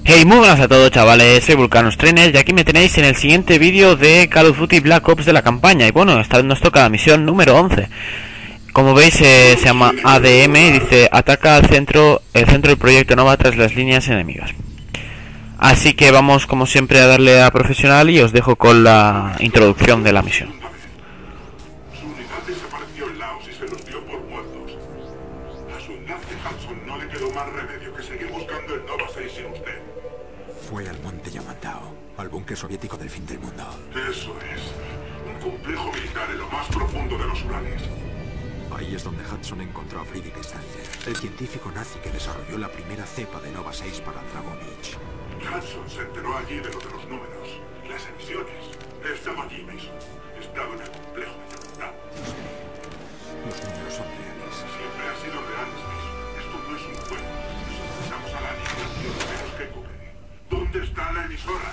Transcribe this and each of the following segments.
Hey, muy buenas a todos, chavales, soy Vulcanos Trainer y aquí me tenéis en el siguiente vídeo de Call of Duty Black Ops de la campaña. Y bueno, esta vez nos toca la misión número 11. Como veis, se llama ADM y dice: ataca al centro, el centro del proyecto Nova tras las líneas enemigas. Así que vamos como siempre a darle a profesional y os dejo con la introducción de la misión. Su unidad desapareció en Laos y se los dio por muertos. A su enlace Hudson no le quedó más remedio que seguir buscando el Nova 6 sin usted. Fue al monte Yamantau, al búnker soviético del fin del mundo. Eso es. Un complejo militar en lo más profundo de los Urales. Ahí es donde Hudson encontró a Friedrich Steiner, el científico nazi que desarrolló la primera cepa de Nova 6 para Dragonich. Hudson se enteró allí de lo de los números, las emisiones. Estaba allí mismo. Estaba en el complejo de Yamantau. Los números son reales. Siempre han sido reales, Mason. Esto no es un juego. Necesitamos a la aniquilación de los que cubren. ¿Dónde está la emisora?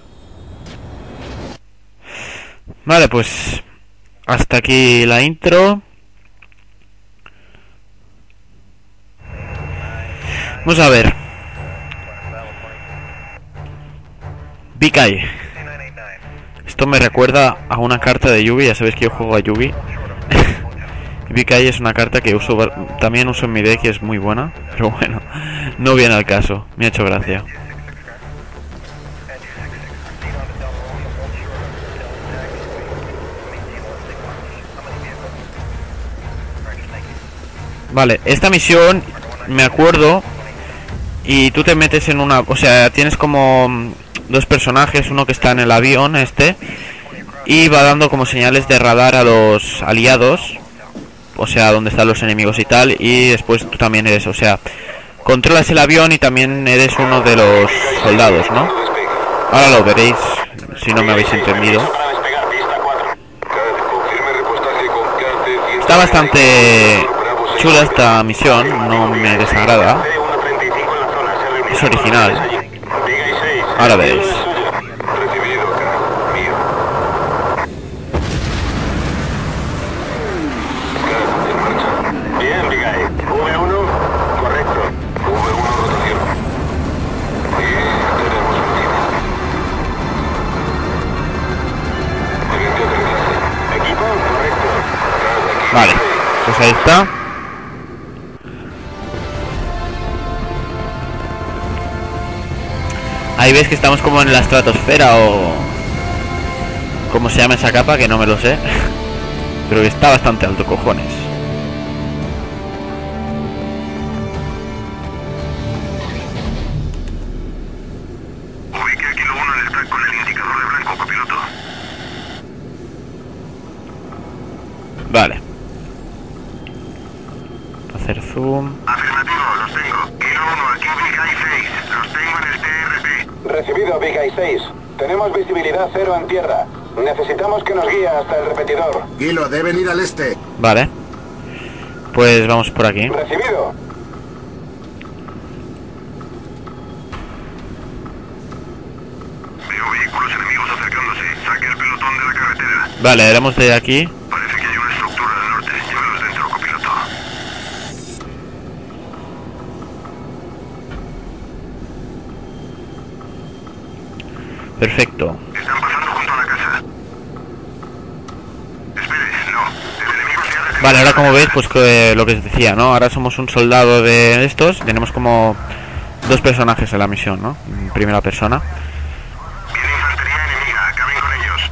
Vale, pues hasta aquí la intro. Vamos a ver. Vikai. Esto me recuerda a una carta de Yugi. Ya sabéis que yo juego a Yugi. Vikai es una carta que también uso en mi deck y es muy buena. Pero bueno, no viene al caso. Me ha hecho gracia. Vale, esta misión me acuerdo. Y tú te metes en una... O sea, tienes como dos personajes. Uno que está en el avión y va dando como señales de radar a los aliados. O sea, donde están los enemigos y tal. Y después tú también eres, o sea, controlas el avión y también eres uno de los soldados, ¿no? Ahora lo veréis, si no me habéis entendido. Está bastante chula esta misión, no me desagrada. Es original. Ahora veréis. Bien, Vigai. V1, correcto. V1, rotación. Y tenemos un tiro. Siguiente aterrizaje. Equipo, correcto. Vale, pues ahí está. Ahí ves que estamos como en la estratosfera o... ¿Cómo se llama esa capa? Que no me lo sé. Pero que está bastante alto, cojones. Ubique a Kilo 1 en el track con el indicador de blanco, copiloto. Vale. Hacer zoom. Afirmativo, los tengo. Kilo 1, aquí Vigai 6. Los tengo en el TRP. Recibido, Vigai 6. Tenemos visibilidad cero en tierra. Necesitamos que nos guíe hasta el repetidor. Guilo, deben ir al este. Vale. Pues vamos por aquí. Recibido. Veo vehículos enemigos acercándose. Saque el pelotón de la carretera. Vale, haremos de aquí. Parece que hay una estructura al norte. Llévelos dentro, copiloto. Perfecto. Están pasando junto a la casa. Espere, no. El enemigo se ha detenido. Vale, ahora como veis, pues lo que os decía, ¿no? Ahora somos un soldado de estos. Tenemos como dos personajes en la misión, ¿no? En primera persona. Viene infantería enemiga. Acaben con ellos.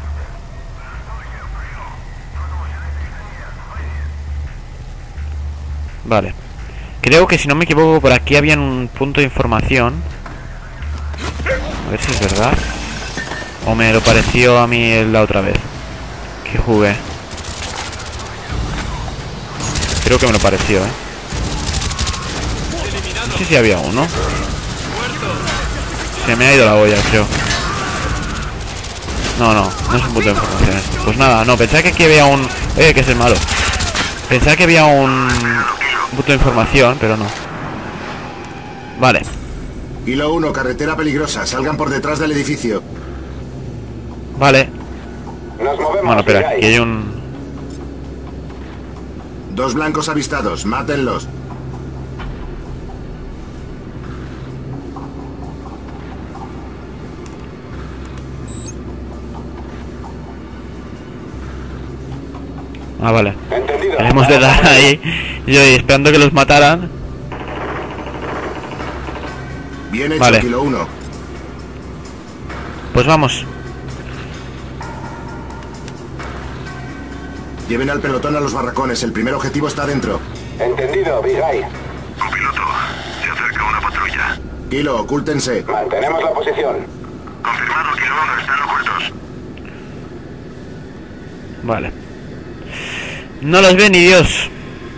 Vale. Creo que si no me equivoco por aquí había un punto de información. A ver si es verdad. O me lo pareció a mí la otra vez que jugué. Creo que me lo pareció, ¿eh? No sé si había uno. Se me ha ido la olla, creo. No es un punto de información esto. Pues nada, no, pensaba que aquí había un... que es el malo. Pensaba que había un punto de información, pero no. Vale. Guilo 1, carretera peligrosa. Salgan por detrás del edificio. Vale. Nos movemos. Bueno, espera, Vigai. aquí hay un... Dos blancos avistados. Mátenlos. Ah, vale. Entendido. Le hemos de dar ahí. Yo esperando que los mataran. Bien hecho, Vale. Kilo 1. Pues vamos. Lleven al pelotón a los barracones. El primer objetivo está dentro. Entendido, Big Eye. Copiloto, se acerca una patrulla. Kilo, ocúltense. Mantenemos la posición. Confirmado, Kilo 1, están ocultos. Vale. No los ve ni Dios.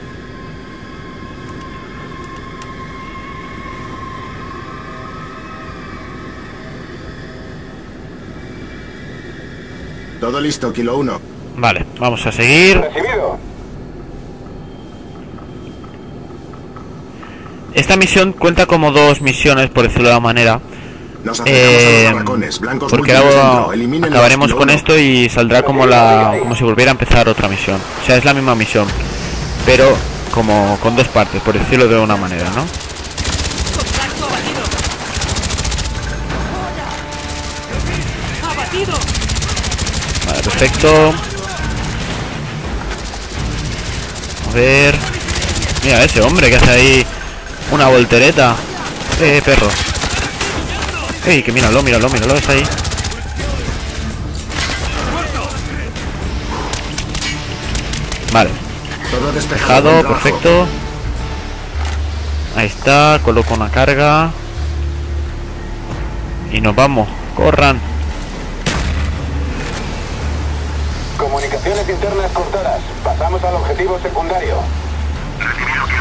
Todo listo, Kilo 1. Vale, vamos a seguir. Recibido. Esta misión cuenta como dos misiones, por decirlo de alguna manera. Nos acercamos a los barracones. Blancos Porque múltiples ahora dentro. Elimínenlos, acabaremos Kilo con 1. esto y saldrá como si volviera a empezar otra misión. O sea, es la misma misión, pero como con dos partes, por decirlo de una manera, ¿no? ¡Contacto abatido! ¡Abatido! Vale, perfecto. A ver. Mira ese hombre que hace ahí una voltereta. Perro. Ey, que míralo, está ahí. Vale, Todo despejado. despejado, buen trabajo. perfecto. Ahí está, coloco una carga. Y nos vamos, corran. Comunicaciones internas cortadas. Pasamos al objetivo secundario. Recibido, Kilo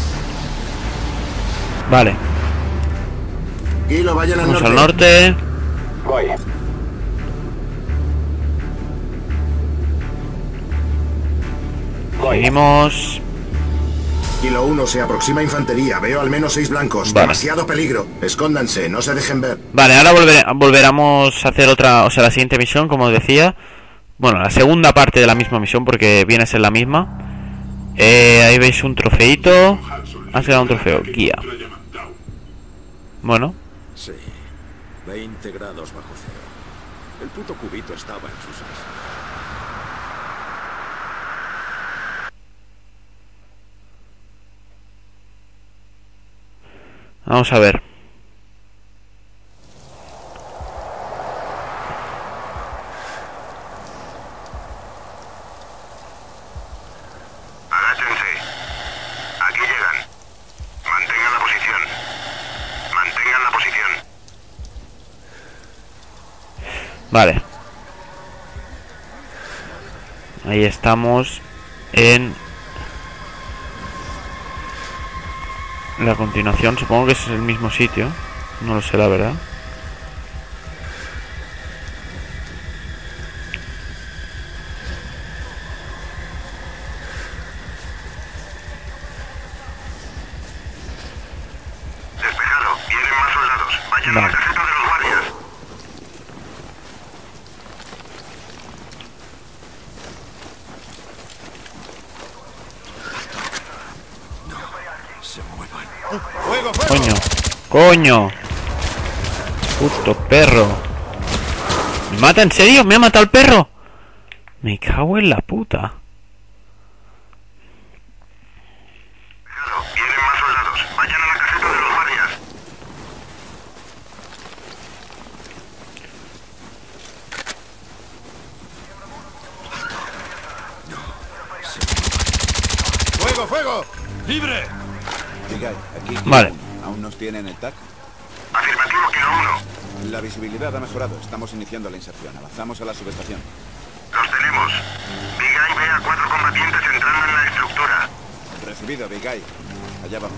1. Vale, Kilo, vayan al vamos norte. al norte. Voy. Voy. Seguimos. Kilo 1, se aproxima infantería. Veo al menos 6 blancos. Vale. Demasiado peligro. Escóndanse, no se dejen ver. Vale, ahora volveremos a hacer otra, o sea, la siguiente misión, como os decía. Bueno, la segunda parte de la misma misión, porque viene a ser la misma. Ahí veis un trofeito. Ha llegado un trofeo, guía. Bueno, Sí. 20 grados bajo cero. El puto cubito estaba en su salsa. vamos a ver. Agáchense. Aquí llegan. Mantengan la posición. Mantengan la posición. Vale. Ahí estamos en la continuación. Supongo que es el mismo sitio. No lo sé, la verdad. Despejado. Vienen más soldados. Vayan a Vale. la caseta de los guardias. Se muevan. Coño. Coño. Puto perro. ¿Me mata en serio? ¿Me ha matado el perro? Me cago en la puta. Despejado. Vienen más soldados. Vayan a la caseta de los guardias. ¡Fuego, fuego! ¡Libre! Diga, aquí Vale. ¿Aún nos tienen el TAC? Afirmativo, Kilo 1. La visibilidad ha mejorado. Estamos iniciando la inserción. Avanzamos a la subestación. Los tenemos. Big Eye ve a 4 combatientes entrando en la estructura. Recibido, Big Eye. Allá vamos.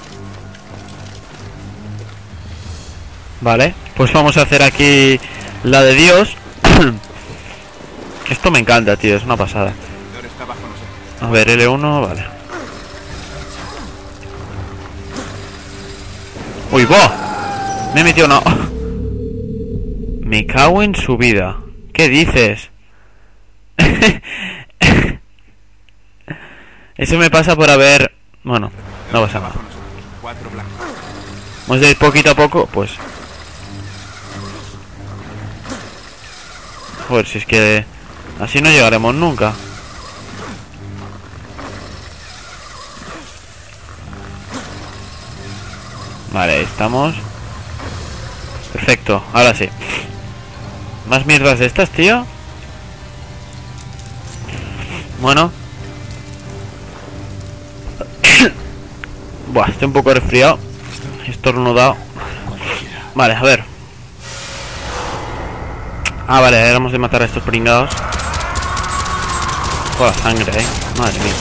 Vale, pues vamos a hacer aquí la de Dios. Esto me encanta, tío, es una pasada. El está bajo nosotros. A ver, L1, vale. ¡Uy, va! Me he metido una... Me cago en su vida. ¿Qué dices? Eso me pasa por haber... Bueno, no pasa nada. Bajo nosotros. 4 blancos. Vamos a ir poquito a poco, pues... Joder, si es que... Así no llegaremos nunca. Vale, ahí estamos. Perfecto, ahora sí. Más mierdas de estas, tío. Bueno. Buah, estoy un poco resfriado. Estornudado. Vale, a ver. Ah, vale, ahora hemos de matar a estos pringados. Toda la sangre, madre mía.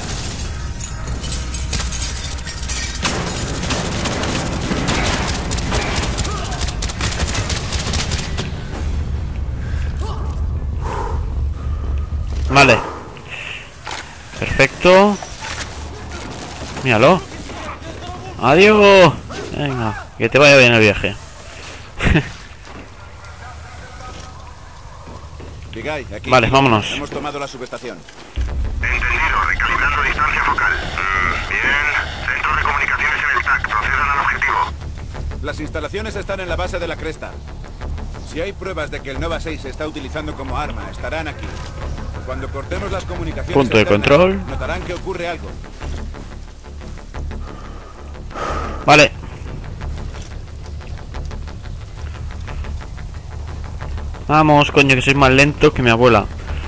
Vale. Perfecto. Míralo. Adiós. Venga, que te vaya bien el viaje. Vigai, aquí. Vale, vámonos. Hemos tomado la subestación. Entendido, recalibrando distancia focal. Bien, centro de comunicaciones en el TAC, procedan al objetivo. Las instalaciones están en la base de la cresta. Si hay pruebas de que el Nova 6 se está utilizando como arma, estarán aquí. Cuando cortemos las comunicaciones Punto de externas, control. notarán que ocurre algo. Vale. Vamos, coño, que soy más lento que mi abuela.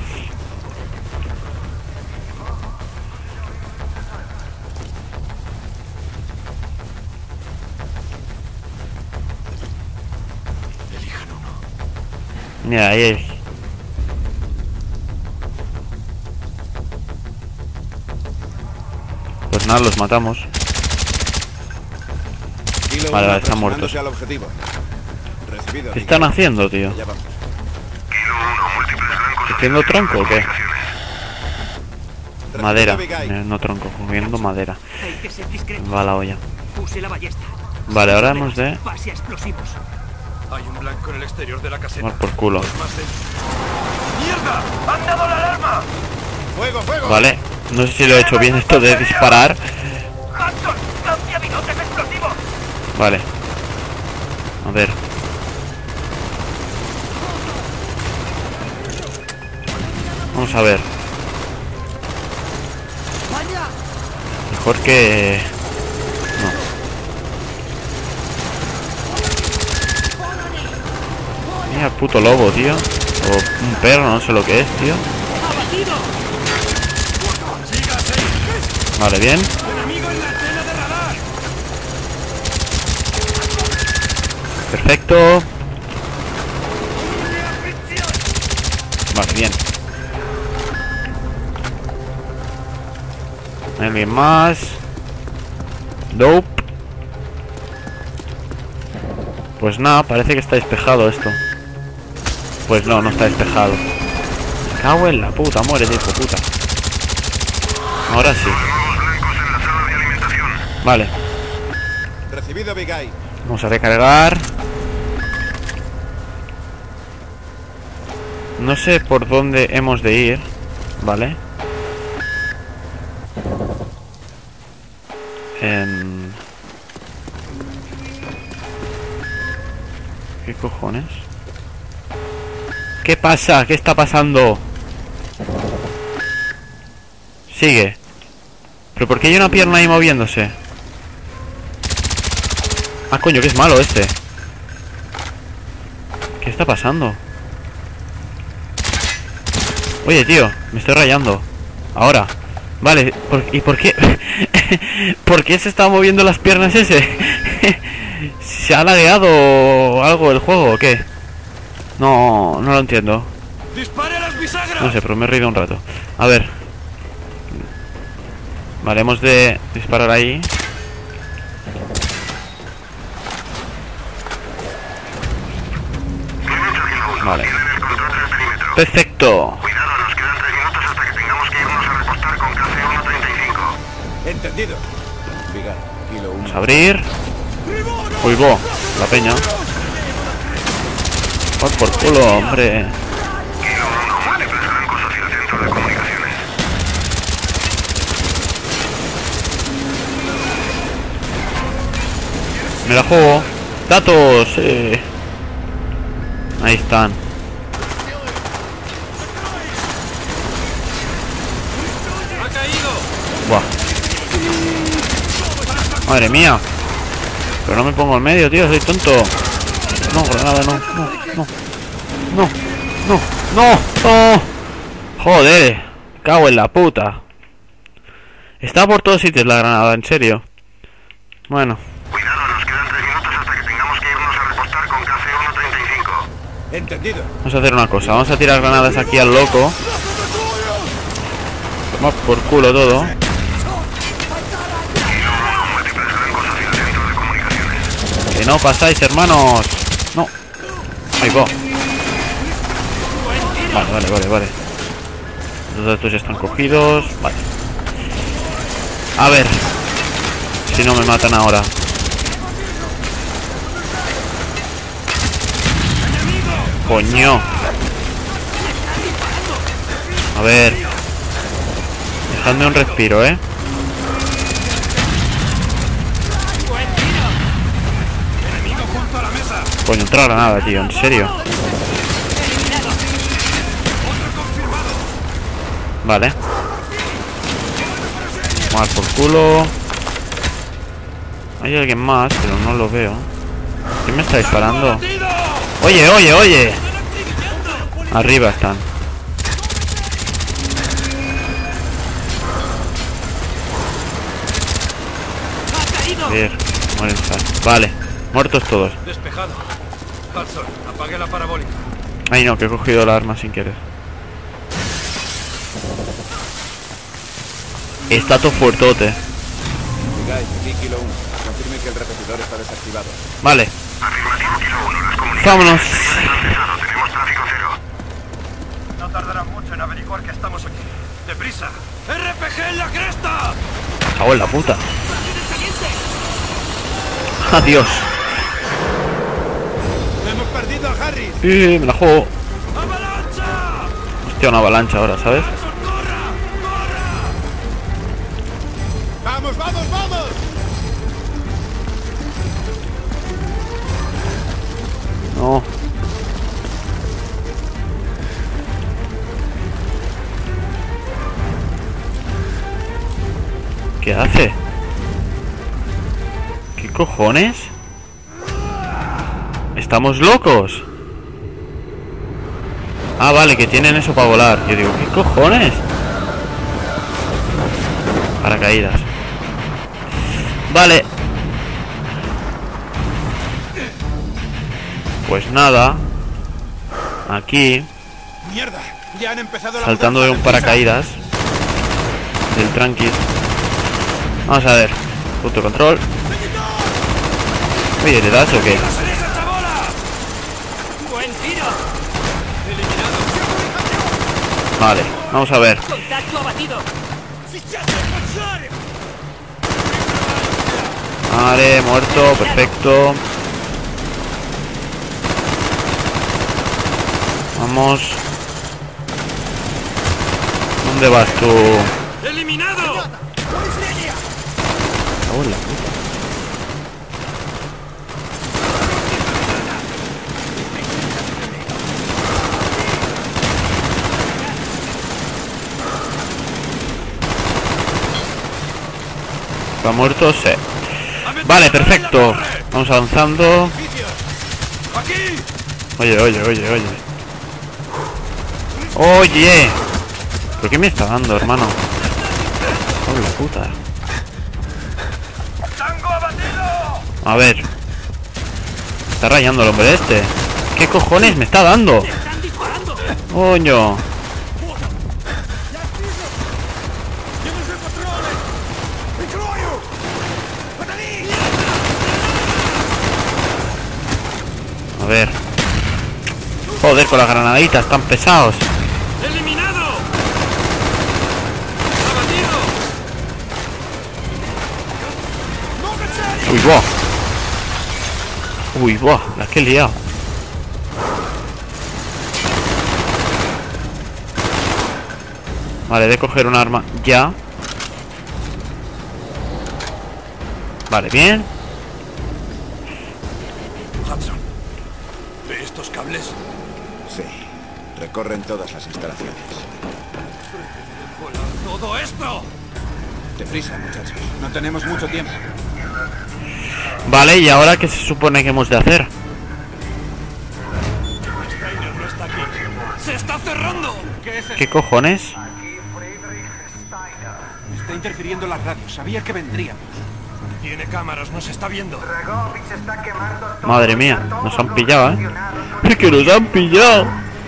Mira, ahí es. Pues nada, los matamos. Kilo Vale, uno, están muertos. aproximándose al objetivo. Recibido, ¿Qué Vigai. están haciendo, tío? Allá vamos. ¿Haciendo tronco o qué? Madera. Vigai. No tronco, cogiendo madera. Hay que ser discreto. Va la olla. Use la ballesta. Vale, ahora hemos de Base a explosivos. Hay un blanco en el exterior de la caseta. tomar por culo. Más de... ¡Mierda! ¡Han dado la alarma! ¡Fuego, fuego! Vale, no sé si lo he hecho bien esto de disparar. ¡Hudson! ¡Lancia bidotes explosivos! Vale. A ver. Vamos a ver. Mejor que... No. Mira, puto lobo, tío. O un perro, no sé lo que es, tío. ¡Abatido! Vale, bien. ¡Enemigo en la antena de radar! Perfecto. Vale, bien. ¿Alguien más? Dope. Pues nada, parece que está despejado esto. Pues no, no está despejado. Me cago en la puta, muérete, hijo de puta. Ahora sí. Vale, Recibido, Vigai. vamos a recargar. No sé por dónde hemos de ir. Vale. ¿Qué cojones? ¿Qué pasa? ¿Qué está pasando? Sigue. ¿Pero por qué hay una pierna ahí moviéndose? Ah, coño, que es malo este. ¿Qué está pasando? Oye, tío, me estoy rayando. Ahora. Vale, ¿y por qué? ¿Por qué se está moviendo las piernas ese? ¿Se ha lagueado algo el juego o qué? No, no lo entiendo. ¡Dispare a las bisagras! No sé, pero me he reído un rato. A ver. Vale, hemos de disparar ahí. Vale. Perfecto. Cuidado, nos quedan 3 minutos hasta que tengamos que irnos a repostar con KC-135. Entendido. Vigai, Kilo 1. Vamos a abrir. Uy, la peña. Por culo, hombre. Kilo 1, múltiples blancos hacia el centro de comunicaciones. Me la juego. Datos. Ahí están. ¡Ha caído! Buah. Madre mía. Pero no me pongo en medio, tío, soy tonto. No, granada, no. No. Joder, cago en la puta. Está por todos sitios la granada, en serio. Bueno. Cuidado, nos quedan 3 minutos hasta que tengamos que irnos a reportar con KC-135. Entendido. Vamos a hacer una cosa, vamos a tirar granadas aquí al loco. Toma por culo todo. Que no pasáis, hermanos. No. Ahí va. Vale. Los estos ya están cogidos. Vale. A ver. Si no me matan ahora. Coño. A ver. Dejadme un respiro, Coño, otra granada, tío, en serio. Vale. Mal por culo. Hay alguien más, pero no lo veo. ¿Quién me está disparando? Oye. Arriba están. Bien, mueren. Vale, muertos todos. Despejado. Hudson, apague la parabólica. Ay no, que he cogido la arma sin querer. Está todo fuertote. Digáis, aquí Kilo 1. Confirme que el repetidor está desactivado. Vale. Afirmativo, Kilo 1. Las comunicaciones Vámonos. tenemos tráfico cero. No tardarán mucho en averiguar que estamos aquí. ¡Deprisa! ¡RPG en la cresta! Cago en la puta. Adiós. ¡Hemos perdido a Harris! Me la juego. ¡Avalancha! Hostia, una avalancha ahora, ¿sabes? ¡Vamos! No. ¿Qué hace? ¿Qué cojones? ¿Estamos locos? Ah, vale, que tienen eso para volar. Yo digo, ¿qué cojones? Paracaídas. Vale. Pues nada. Aquí. ¡Mierda! Ya han empezado la Saltando de un paracaídas. Del tranqui. Vamos a ver. Punto de control. Oye, ¿le das o qué? ¡Buen tiro! Vale, vamos a ver. ¡Contacto abatido! Vale, muerto, perfecto. Vamos. ¿Dónde vas tú? ¡Eliminado! Cago en la puta. ¿Está muerto? Sí. Vale, perfecto. Vamos avanzando. ¡Aquí! Oye. Oye. ¿Pero qué me está dando, hermano? ¡Oh, la puta! ¡Tango abatido! A ver. Está rayando el hombre este. ¿Qué cojones me está dando? ¡Están disparando! Coño. A ver. Joder, con las granaditas tan pesados. ¡Eliminado! ¡Abatido! Uy, buah, la que he liado. Vale, de coger un arma ya. Vale, bien. Hudson, ¿ve estos cables? Sí. Recorren todas las instalaciones. ¡Todo esto! Deprisa, muchachos. No tenemos mucho tiempo. Vale, ¿y ahora qué se supone que hemos de hacer? Steiner no está aquí. ¡Se está cerrando! ¿Qué es ¿Qué cojones? Está interfiriendo la radio. Sabía que vendríamos. Tiene cámaras, nos está viendo. Madre mía, nos han pillado, ¿eh? ¡Es que nos han pillado!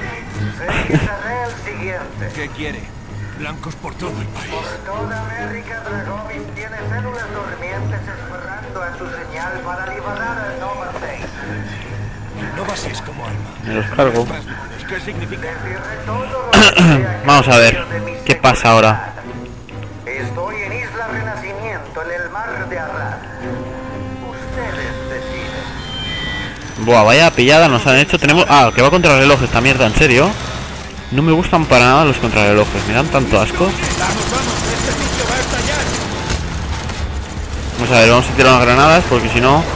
¿Qué quiere? Blancos por todo el país. Toda América, Dragovich tiene células durmientes esperando a su señal para liberar al Nova 6. Nova 6 como arma. Me los cargo. ¿Qué significa? Vamos a ver, ¿qué pasa ahora? Estoy en Isla Renacimiento, en el mar de Arrad. Ustedes deciden. Buah, vaya pillada nos han hecho. Tenemos... Ah, que va contra reloj esta mierda, ¿en serio? No me gustan para nada los contrarrelojes, me dan tanto asco. Vamos, este sitio va a estallar. Vamos a ver, vamos a tirar unas granadas porque si no...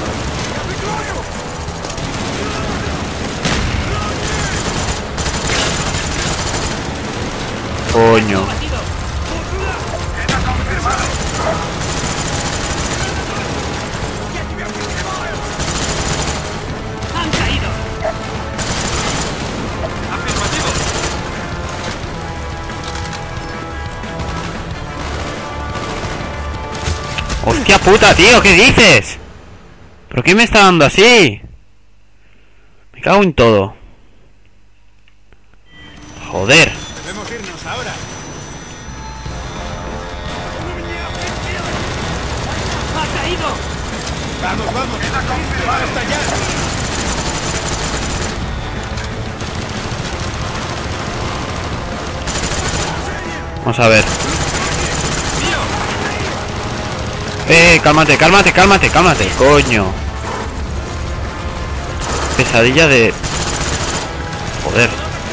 Coño. ¡Han caído! Afirmativo. ¡Hostia puta, tío! ¿Qué dices? ¿Pero qué me está dando así? Me cago en todo. Joder. Debemos irnos ahora. ¡Ha caído! Vamos, vamos. Va a estallar. Vamos a ver. Cálmate, cálmate, cálmate, cálmate. Coño. Pesadilla de... Joder.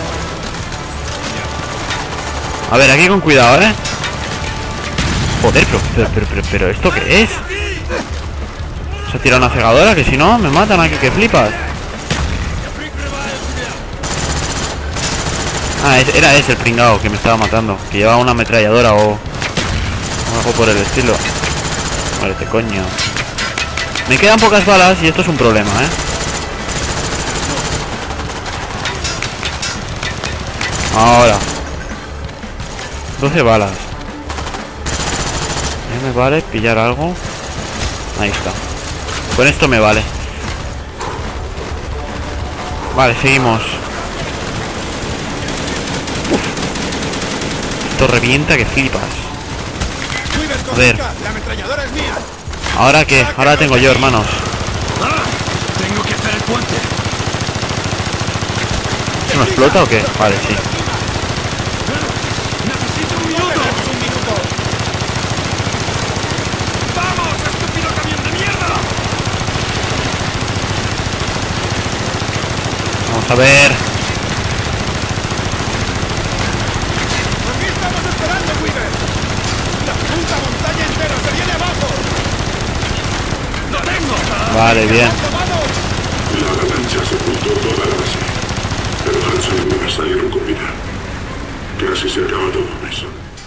A ver, aquí con cuidado, ¿eh? Joder, pero ¿esto qué es? Se ha tirado una cegadora, que si no, me matan aquí, que flipas. Ah, era ese el pringao que me estaba matando. Que llevaba una ametralladora o algo por el estilo. Muérete, coño. Me quedan pocas balas y esto es un problema, ¿eh? Ahora 12 balas. ¿Me vale pillar algo? Ahí está. Con esto me vale. Vale, seguimos. Uf. Esto revienta que flipas. A ver. La ametralladora es mía. ¿Ahora qué? Ahora tengo yo, hermanos. Tengo que hacer el puente. ¿Se me explota o qué? Vale, sí. ¡Necesito un minuto! ¡Vamos, estúpido camión de mierda! Vamos a ver. Aquí estamos esperando, Weaver. La puta montaña entera se viene abajo. ¡Lo tengo! Vale, bien. ¡Vamos! La avalancha sepultó toda la base. Pero Hanson y Miller salieron con vida. Casi se acaba todo, Mason.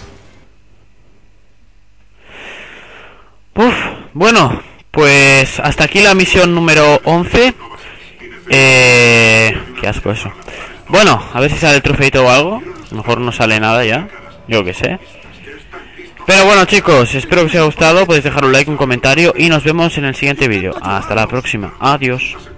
Uf, bueno, pues hasta aquí la misión número 11. Qué asco eso. Bueno, a ver si sale el trofeito o algo. A lo mejor no sale nada ya, yo que sé. Pero bueno, chicos, espero que os haya gustado. Podéis dejar un like, un comentario y nos vemos en el siguiente vídeo. Hasta la próxima, adiós.